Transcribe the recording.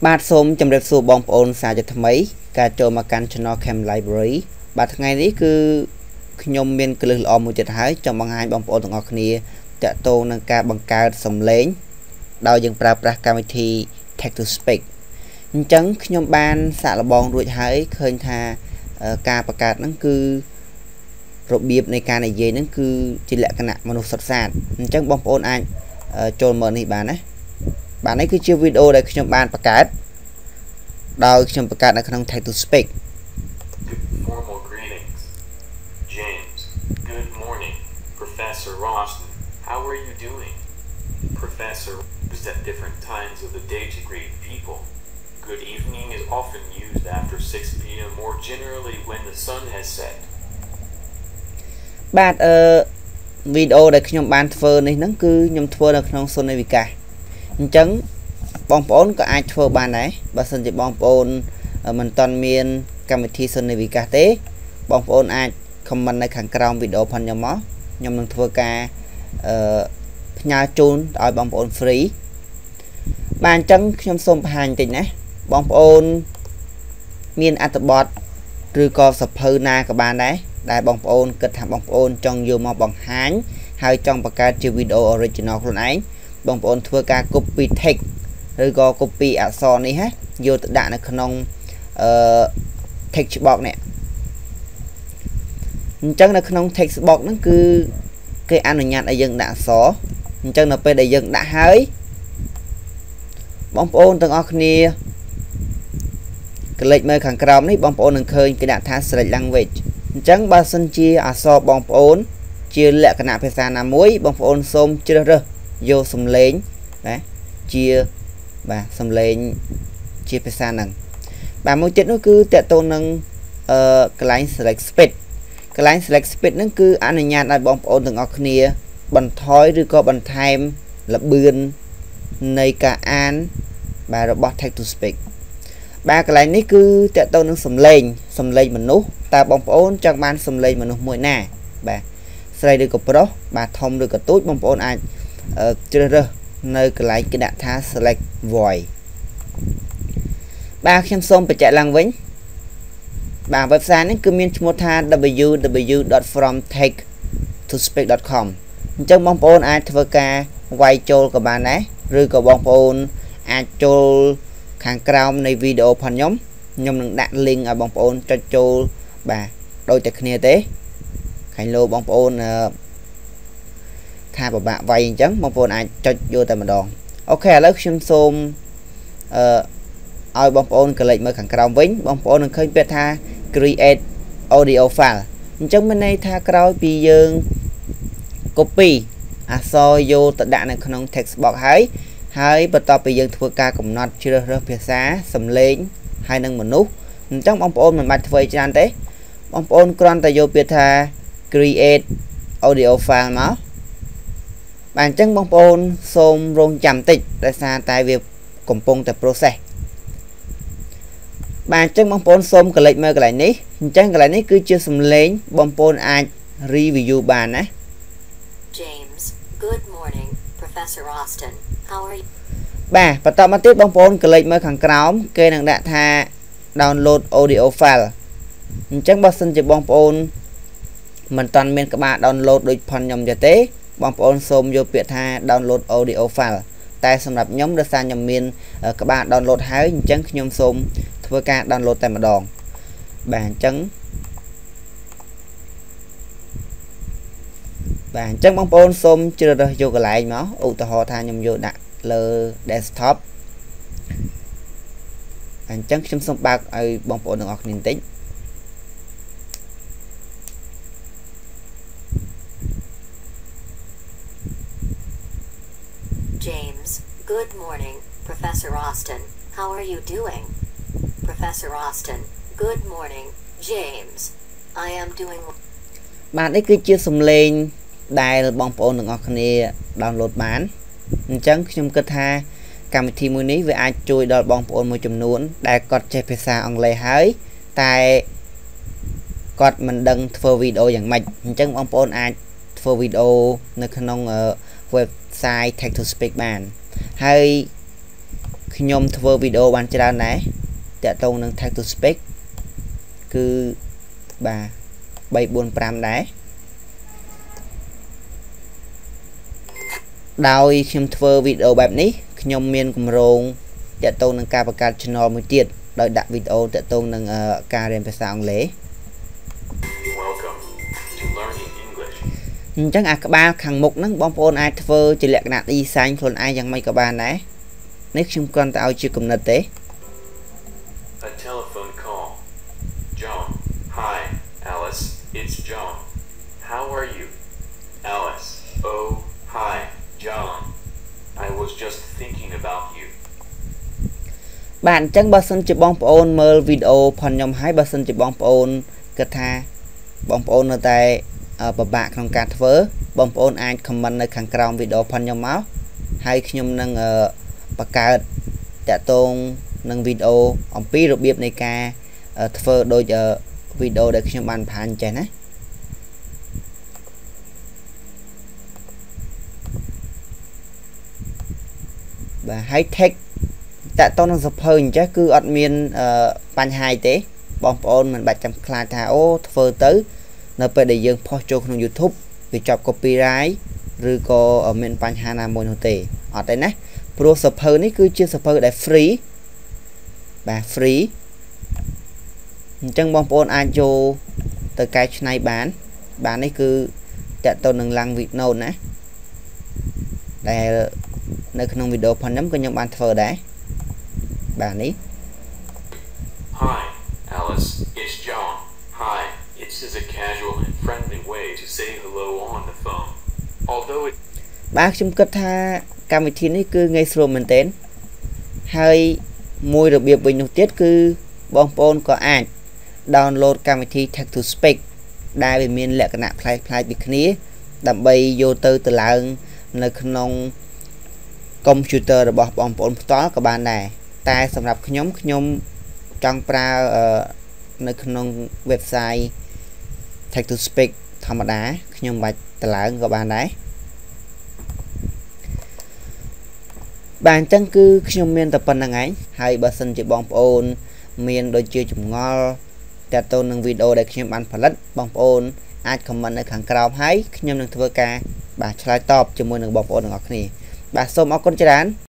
បាទសូមជម្រាបសួរបងប្អូនសាជាថ្មីការចូលមកកាន់ Channel Cam Library បាទថ្ងៃនេះគឺខ្ញុំមានគន្លឹះល្អមួយទៀតហើយចង់បង្ហាញបងប្អូនទាំងអស់គ្នាតាក់ទងនឹងការបង្កើតសំឡេងដោយយើងប្រើប្រាស់កម្មវិធី Text to Speech អញ្ចឹងខ្ញុំបានសាកល្បងរួចហើយឃើញថាការបង្កើតហ្នឹងគឺរបៀបនៃការនិយាយហ្នឹងគឺជាលក្ខណៈមនុស្សសុទ្ធសាធអញ្ចឹងបងប្អូនអាចចូលមើលនេះបានណាបាទនេះគឺជាវីដេអូដែលខ្ញុំបានបង្កើតដោយខ្ញុំបង្កើតនៅក្នុង Text to Speech Formal greetings. James, good morning. Professor Roston, how are you doing? Professor used at different times of the day to greet people. Good evening is often used after 6 p.m. or generally when the sun has set. បាទវីដេអូដែលខ្ញុំបានធ្វើនេះហ្នឹងគឺខ្ញុំធ្វើនៅក្នុងសន្និវិកាសអញ្ចឹងបងប្អូនក៏អាចធ្វើបានដែរបើសិនជាបងប្អូនមិនទាន់មានកម្មវិធីសន្និវិកាសទេបងប្អូនអាច comment នៅខាងក្រោមវីដេអូផងខ្ញុំមកខ្ញុំនឹងធ្វើការផ្ញើជូនឲ្យបងប្អូន free បាទអញ្ចឹងខ្ញុំសូមបង្ហាញបន្តិចណាបងប្អូនមានអត្ថបទឬក៏សភៅណាក៏បានដែរដែលបងប្អូនគិតថាបងប្អូនចង់យកមកបង្ហាញហើយចង់បង្កើតជាវីដេអូ original ខ្លួនឯងបងប្អូនធ្វើការ copy text ឬក៏ copy អក្សរនេះយកទៅដាក់នៅក្នុងtext box នេះអញ្ចឹងនៅក្នុង text box ហ្នឹងគឺគេអនុញ្ញាតឲ្យយើងដាក់អក្សរអញ្ចឹងនៅពេលដែលយើងដាក់ហើយបងប្អូនទាំងអស់គ្នាក្លេចមើលខាងក្រោមនេះបងប្អូននឹងឃើញគេដាក់ថា select language អញ្ចឹងបើសិនជាអក្សរបងប្អូនជាលក្ខណៈភាសាណាមួយបងប្អូនសូមជ្រើសរើសយកសំឡេងណាជាបាទសំឡេងជាភាសាហ្នឹងបាទមួយទៀតនោះគឺតកតូននឹងកន្លែង select speed កន្លែង select speed ហ្នឹងគឺអនុញ្ញាតឲ្យបងប្អូនទាំងអស់គ្នាបន្ថយឬក៏បន្ថែមល្បឿននៃការអានបាទរបស់ text to speech បាទកន្លែងនេះគឺតកតូននឹងសំឡេងមនុស្សតើបងប្អូនចង់បានសំឡេងមនុស្សមួយណាបាទស្រីឬក៏ប្រុសបាទធំឬក៏ទូចបងប្អូនអាចជ្រើសរើសនៅកន្លែងគេដាក់ថា select voice បាទខ្ញុំសូមបញ្ជាក់ឡើងវិញបាទ website នេះគឺមានឈ្មោះថា www.fromtexttospeech.com អញ្ចឹងបងប្អូនអាចធ្វើការវាយចូលក៏បានដែរឬក៏បងប្អូនអាចចូលខាងក្រោមនៃវីដេអូផងខ្ញុំនឹងដាក់ link ឲ្យបងប្អូនចុចចូលបាទដូចតែគ្នាទេខាងលើបងប្អូនថាពិបាកវាយអញ្ចឹងបងប្អូនអាចចុចយកតែម្ដងអូខេឥឡូវខ្ញុំសូមឲ្យបងប្អូនកលេចមើលខាងក្រោមវិញបងប្អូននឹងឃើញពាក្យថា create audio file អញ្ចឹងមានន័យថាក្រោយពីយើង copy អក្សរយកទៅដាក់នៅក្នុង text box ហើយបន្ទាប់ពីយើងធ្វើការកំណត់ជ្រើសរើសភាសាសំឡេងហើយនឹងមនុស្សអញ្ចឹងបងប្អូនមិនបាច់ធ្វើច្រើនទេបងប្អូនគ្រាន់តែយកពាក្យថា create audio file មកបាទអញ្ចឹងបងប្អូនសូមរងចាំតិចដោយសារតែវាកំពុងតែ process បាទអញ្ចឹងបងប្អូនសូមកលេចមើលកន្លែងនេះអញ្ចឹងកន្លែងនេះគឺជាសំឡេងបងប្អូនអាច review បានណា James, good morning, Professor Austin. How are you? បាទបន្តមកទៀតបងប្អូនកលេចមើលខាងក្រោមគេនឹងដាក់ថា download audio file អញ្ចឹងបើសិនជាបងប្អូនមិនតាន់មានក្បាល download ដូចផងខ្ញុំទេបងប្អូនសូមយកពាក្យថា download audio file តែសម្រាប់ខ្ញុំដោយសារខ្ញុំមានក្បាល download ហើយអញ្ចឹងខ្ញុំសូមធ្វើការ download តែម្ដងបាទអញ្ចឹងបងប្អូនសូមជ្រើសរើសយកកន្លែងមកឧទាហរណ៍ថាខ្ញុំយកដាក់លើ desktop អញ្ចឹងខ្ញុំសូមបើកឲ្យបងប្អូនទាំងអស់គ្នាបន្តិច James, good morning, Professor Austin. How are you doing? Professor Austin, good morning, James. I am doing បាទនេះគឺជាសំឡេងដែលបងប្អូនទាំងអស់គ្នា download បានអញ្ចឹងខ្ញុំគិតថាកម្មវិធីមួយនេះវាអាចជួយដល់បងប្អូនមួយចំនួនដែលគាត់ចេះភាសាអង់គ្លេសហើយតែគាត់មិនដឹងធ្វើវីដេអូយ៉ាងម៉េចអញ្ចឹងបងប្អូនអាចធ្វើវីដេអូនៅក្នុង website Text to Speech បានហើយខ្ញុំធ្វើវីដេអូបានច្រើនដែរតាក់ទងនឹង text to speech គឺបាទ3 4 5ដែរដោយខ្ញុំធ្វើវីដេអូបែបនេះខ្ញុំមានគម្រោងតាក់ទងនឹងការបង្កើត channel មួយទៀតដោយដាក់វីដេអូតាក់ទងនឹងការរៀនភាសាអង់គ្លេស Welcome to Learning English. អញ្ចឹងអាក្បាលខាងមុខហ្នឹងបងប្អូនអាចធ្វើជាលក្ខណៈ design ខ្លួនឯងយ៉ាងម៉េចក៏បានដែរនេះខ្ញុំគ្រាន់តែឲ្យជាគំនិតទេ A telephone call. John. Hi, Alice. It's John. How are you? Alice. Oh, hi, John. I was just thinking about you. បាទអញ្ចឹងបើសិនជាបងប្អូនមើលវីដេអូផងខ្ញុំហើយបើសិនជាបងប្អូនគិតថាបងប្អូននៅតែពិបាកក្នុងការធ្វើបងប្អូនអាច comment នៅខាងក្រោមវីដេអូផងខ្ញុំមកហើយខ្ញុំនឹងបង្កើតតាក់ទងនឹងវីដេអូអំពីរបៀបនៃការធ្វើដូចវីដេអូដែលខ្ញុំបានបង្ហាញចេះណាបាទហើយ text តាក់ទងនឹងសភៅអញ្ចឹងគឺអត់មានបញ្ហាទេបងប្អូនមិនបាច់ចាំខ្លាចថាអូធ្វើទៅនៅពេលដែលយើងផុសចូលក្នុង YouTube វាជាប់ copyright ឬក៏មានបញ្ហាណាមួយនោះទេអត់ទេណាព្រោះសភៅនេះគឺជាសភៅដែល free បាទ free អញ្ចឹងបងប្អូនអាចយកទៅកែច្នៃបាននេះគឺតាក់ទងនឹង language note ណាដែលនៅក្នុងវីដេអូផងខ្ញុំក៏ខ្ញុំបានធ្វើដែរបាទនេះ Hi, Alice. It's John. Hi. It's a casual and friendly way to say hello on the phone. Although it បាទខ្ញុំគិតថាកម្មវិធីនេះគឺងាយស្រួលមែនទែនហើយមួយរបៀបវិញនោះទៀតគឺបងប្អូនក៏អាច download កម្មវិធី Text to Speech ដែលវាមានលក្ខណៈប្លែកៗពីគ្នាដើម្បីយកទៅឡើងនៅក្នុង computer របស់បងប្អូនផ្ទាល់ក៏បានដែរតែសម្រាប់ខ្ញុំចង់ប្រើនៅក្នុង website Text to Speech ធម្មតាខ្ញុំបាច់ទៅឡើងក៏បានដែរបាទអញ្ចឹងគឺខ្ញុំមានតែប៉ុណ្្នឹងឯងហើយបើសិនជាបងប្អូនមានដូចជាចម្ងល់តាក់ទងនឹងវីដេអូដែលខ្ញុំបានផលិតបងប្អូនអាច comment នៅខាងក្រោមហើយខ្ញុំនឹងធ្វើការបាទឆ្លើយតបជាមួយនឹងបងប្អូនទាំងអស់គ្នាបាទសូមអរគុណច្រើន